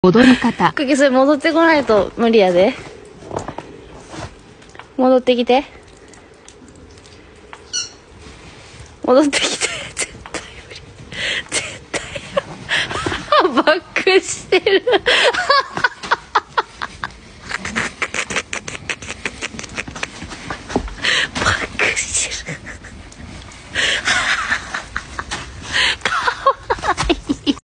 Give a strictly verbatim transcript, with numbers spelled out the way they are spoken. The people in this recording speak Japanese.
踊り方。 クッキーそれ戻ってこないと無理やで。戻ってきて。戻ってきて。絶対無理。絶対。バックしてる。